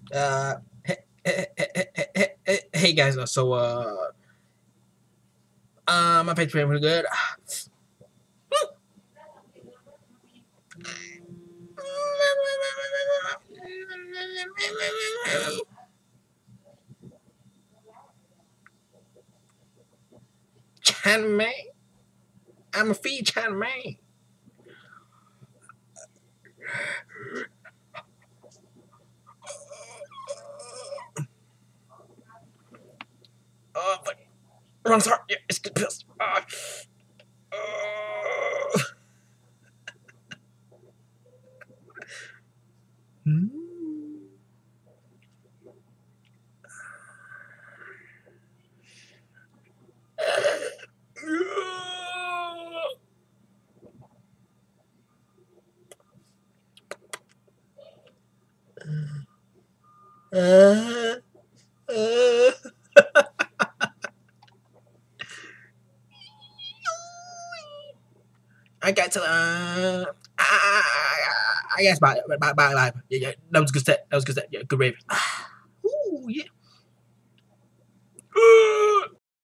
Uh, hey guys, my page pretty good. Chan May, I'm a fee Chan May. But wrong start. Yeah, it's good pills. I got to I guess bye. Yeah, that was good set. That was good set. Yeah, good rave. Ooh, yeah.